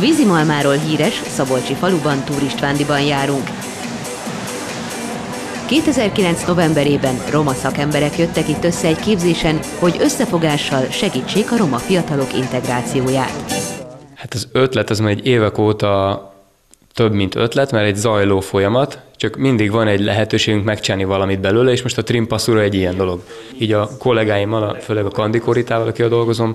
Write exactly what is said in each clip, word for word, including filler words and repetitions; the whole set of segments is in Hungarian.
vízimalmáról híres Szabolcsi faluban turistvándíban járunk. kétezer-kilenc novemberében roma szakemberek jöttek itt össze egy képzésen, hogy összefogással segítsék a roma fiatalok integrációját. Hát az ötlet az már egy évek óta több, mint ötlet, mert egy zajló folyamat, csak mindig van egy lehetőségünk megcsinálni valamit belőle, és most a Trimpasszúra egy ilyen dolog. Így a kollégáimmal, főleg a Kandi Koritával, akivel dolgozom,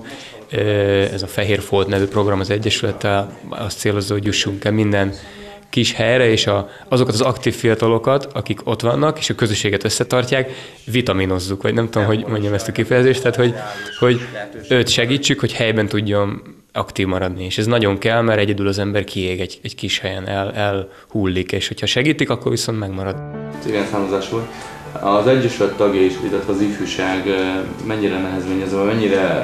ez a Fehér Folt nevű program az Egyesülettel azt célozza, hogy jussunk el minden kis helyre, és a, azokat az aktív fiatalokat, akik ott vannak, és a közösséget összetartják, vitaminozzuk, vagy nem tudom, hogy mondjam ezt a kifejezést, tehát hogy, hogy őt segítsük, hogy helyben tudjon aktív maradni. És ez nagyon kell, mert egyedül az ember kiég egy, egy kis helyen, el, elhullik, és hogyha segítik, akkor viszont megmarad. Cigány származású. Az Egyesület tagja is, illetve az ifjúság mennyire nehezményező, mennyire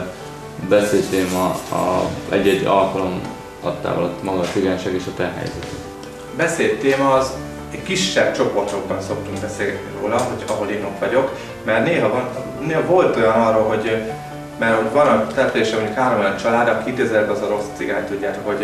beszéltéma a egy-egy alkalom adtál alatt maga a cigányság és a te helyzet? Beszédtéma az egy kisebb csoportokban szoktunk beszélgetni róla, hogy ahol én ott vagyok, mert néha, van, néha volt olyan arról, hogy mert hogy van a településen mondjuk három olyan család, aki idézőjelben az a rossz cigány, tudjátok, hogy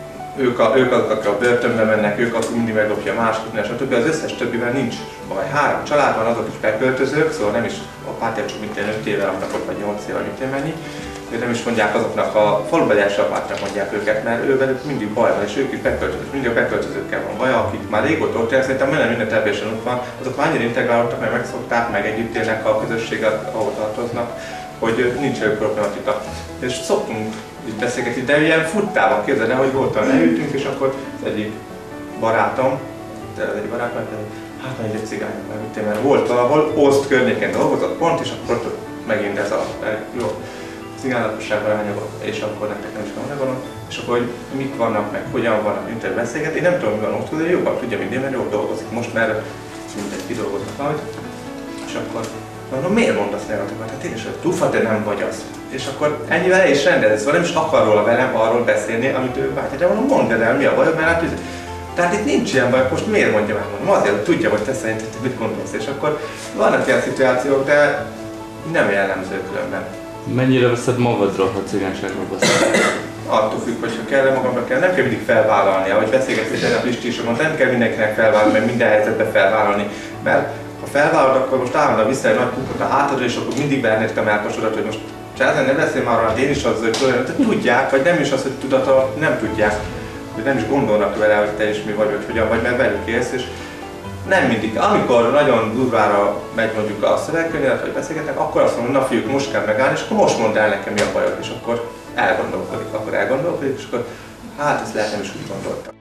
ők, a, ők azok, akik a börtönbe mennek, ők azok mindig meglopja a másiknél, stb. Az összes többivel nincs baj. Három család van, azok is beköltözők, szóval nem is a pártiák csak mint öt éve laknak ott, vagy nyolc éve, mint mennyi. Ők nem is mondják azoknak a falubeli apátnak mondják őket, mert ővelük mindig baj van, és ők is beköltözők, mindig a beköltözőkkel van baj, akik már régóta ott élnek, szerintem minden minden településen ott van, azok már annyira integrálódtak, mert megszokták, meg együtt élnek a közösséget, ahol tartoznak, hogy nincs elég problematika. És szoktunk itt beszélgetni, de ilyen futtában képzeld el, hogy voltam, leültünk, és akkor az egyik barátom, de az egyik barátom, hát már egy cigány, mert, mert volt valahol, Ózd környéken dolgozott pont, és akkor ott megint ez a jó cigánylakosságban elnyagol, és akkor nektek nem is van megvalom, és akkor hogy mik vannak, meg hogyan vannak, mint beszélget. Én nem tudom, mi van ott, de jobban tudja, mint én, mert jól dolgozik most, mert mindegy kidolgoznak valamit. És akkor mondom, miért mondasz negativat? Hát én is, hogy tufa, de nem vagy az. És akkor ennyivel el is rendezett, szóval nem is akar róla velem arról beszélni, amit ő vágyja. De mondom, mondd el, mi a bajod, mert hát tehát itt nincs ilyen baj, most miért mondja meg? Mondom, azért, hogy tudja, hogy te szerinted mit gondolsz. És akkor vannak ilyen szituációk, de nem jellemző különben. Mennyire veszed magadra, ha cigányságról beszélsz? Attól függ, hogy ha kell, magamra kell, nem kell mindig felvállalni, ahogy beszélgetni tegnap listísokon, nem kell mindenkinek felvállalni, mert minden helyzetben felvállalni. Mert ha felvállalod, akkor most állandóan vissza egy nagy kukot a hátadra, és akkor mindig beernéd a melkosodat, hogy most csázen nem beszél már arra, én is az, hogy tudják, vagy nem is az, hogy tudata, nem tudják, hogy nem is gondolnak vele, hogy te is mi vagy, vagy hogyan vagy, mert velük élsz, és nem mindig. Amikor nagyon durvára megy mondjuk a szövegkönyvet, vagy beszélgetnek, akkor azt mondom, na fiúk, most kell megállni, és akkor most mondd el nekem, mi a bajod, és akkor elgondolkodik, akkor elgondolkodik, és akkor hát ezt lehet nem is úgy gondoltam.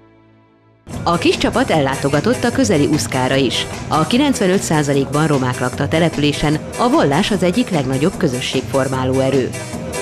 A kis csapat ellátogatott a közeli Uszkára is. A kilencvenöt százalékban romák lakta a településen, a vallás az egyik legnagyobb közösségformáló erő.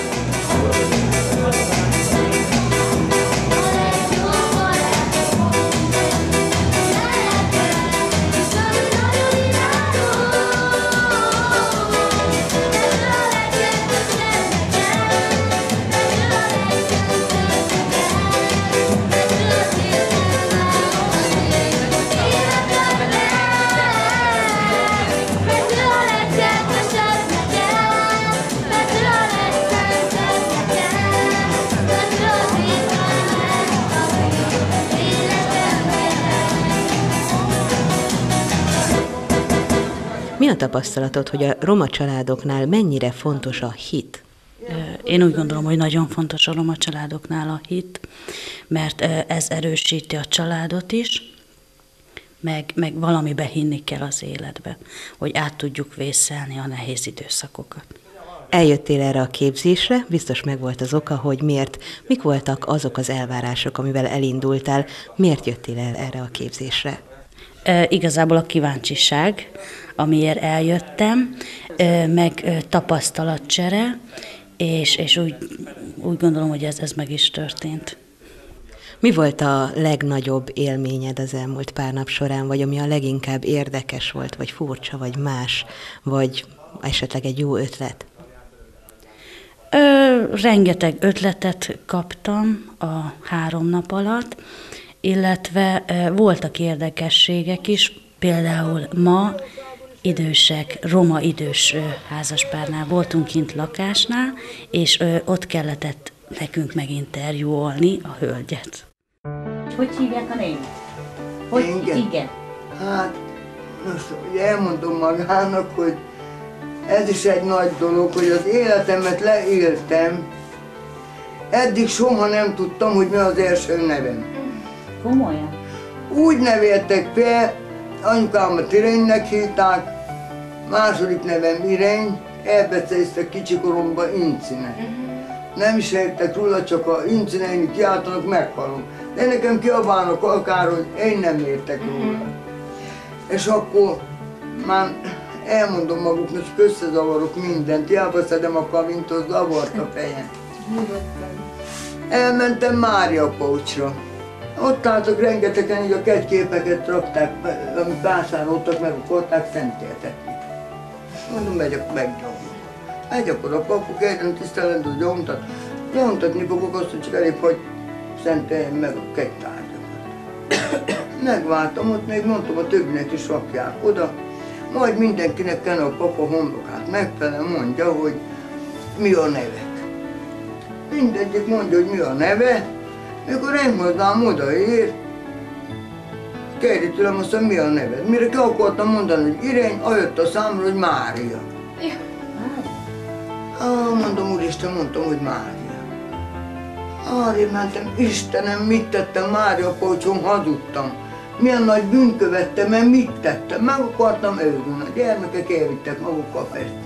Mi a tapasztalatod, hogy a roma családoknál mennyire fontos a hit? Én úgy gondolom, hogy nagyon fontos a roma családoknál a hit, mert ez erősíti a családot is, meg, meg valamibe hinni kell az életbe, hogy át tudjuk vészelni a nehéz időszakokat. Eljöttél erre a képzésre, biztos megvolt az oka, hogy miért, mik voltak azok az elvárások, amivel elindultál, miért jöttél el erre a képzésre? E, igazából a kíváncsiság, amiért eljöttem, e, meg e, tapasztalatcsere, és, és úgy, úgy gondolom, hogy ez, ez meg is történt. Mi volt a legnagyobb élményed az elmúlt pár nap során, vagy ami a leginkább érdekes volt, vagy furcsa, vagy más, vagy esetleg egy jó ötlet? Ö, rengeteg ötletet kaptam a három nap alatt, illetve ö, voltak érdekességek is, például ma idősek, roma idős ö, házaspárnál voltunk kint lakásnál, és ö, ott kellett nekünk meginterjúolni a hölgyet. Hogy hívják a német? Hogy igen? igen. Hát, most elmondom magának, hogy ez is egy nagy dolog, hogy az életemet leéltem. Eddig soha nem tudtam, hogy mi az első nevem. Komolyan? Úgy neveltek fel, anyukámat Irénynek hívták, második nevem Irény, elbeszéltek kicsikoromban Incine. Nem is értek róla, csak a Incineinek kiáltanak, meghalom. De nekem kiabálnak akár, hogy én nem értek róla. És akkor már elmondom maguknak, hogy összezavarok mindent, hiába szedem a kavintot, zavart a fejem. Elmentem Mária Pócsra. Ott álltak rengetegen, így a kegyképeket rakták, amit vásároltak, meg akarták szenteltetni. Mondom, megyek, meggyomlok. Megy akkor a papuk, egyre tisztelendő gyomtat. Gyomtatni fogok azt, hogy csak elég, hogy szenteljem meg a kegytárgyakat. Megváltam ott, még mondtam, a többinek is rakják oda. Majd mindenkinek kell a papa homlokát megfelel, mondja, hogy mi a nevek. Mindegyik mondja, hogy mi a neve. Mikor én hozzám odaér, kérdi tőlem azt, hogy mi a neved. Mire ki akartam mondani, hogy Irény, ajött a számra, hogy Mária. Ah, mondom, úristen, mondtam, hogy Mária. Arrébb mentem, Istenem, mit tettem Mária Pócson, hazudtam. Milyen nagy bűnt követtem, mert mit tettem? Meg akartam őrülni, a gyermekek elvittek magukkal Pestre.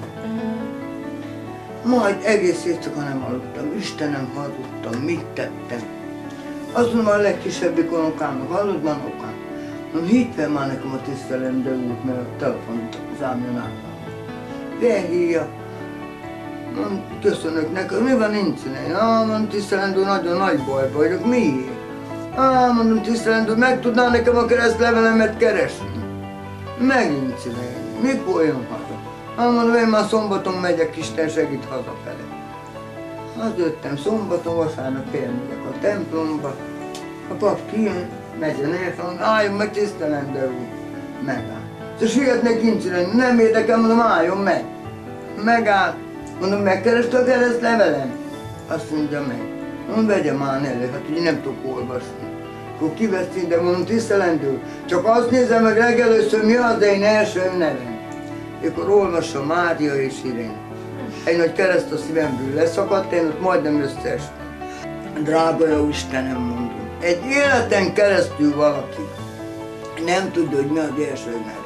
Majd egész éjszaka nem aludtam, Istenem, hazudtam, mit tettem. Azt mondom, a legkisebbik unokámnak, hallod, van okám? Mondom, hidd fel már nekem a tisztelendő út, mert a telefont az ámjon állam. Felhívja. Mondom, köszönök neked, mi van Incine? Ah, mondom, tisztelendő, nagyon nagy bajba vagyok, miért? Ah, mondom, tisztelendő, meg tudnál nekem a keresztlevelemet keresni? Megint Incine, mikor jön haza? Ah, mondom, én már szombaton megyek, Isten segít hazafele. Az jöttem szombaton, vasárnap elmegyek a templomba, a pap kijön, megyen el, álljon meg, tisztelendő úr, megáll. És sietnek Incine, nem érdekel, mondom, álljon meg. Megáll, mondom, megkereste a keresztlevelem? Azt mondja meg. Mondom, vegye már elő, hát ugye nem tudok olvasni. Akkor kiveszi, de mondom, tisztelendő, csak azt nézem meg legelőször, mi az én első nevem. Akkor olvassa Mária és Irény. Egy nagy kereszt a szívemből leszakadt, én ott majdnem összeestem. Drága jó Istenem, mondom, egy életen keresztül valaki nem tudja, hogy mi az első neve.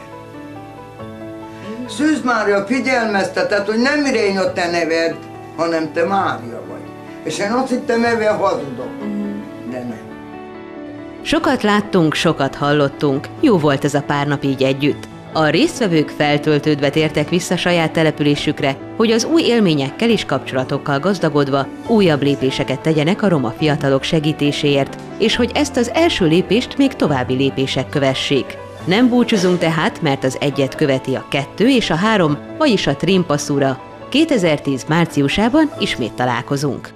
Szűz Mária figyelmeztetett, hogy nem Irény a te neved, hanem te Mária vagy. És én azt hittem, ezzel hazudok, de nem. Sokat láttunk, sokat hallottunk, jó volt ez a pár nap így együtt. A résztvevők feltöltődve tértek vissza saját településükre, hogy az új élményekkel és kapcsolatokkal gazdagodva újabb lépéseket tegyenek a roma fiatalok segítéséért, és hogy ezt az első lépést még további lépések kövessék. Nem búcsúzunk tehát, mert az egyet követi a kettő és a három, vagyis a Trimpaszura. kétezer-tíz márciusában ismét találkozunk.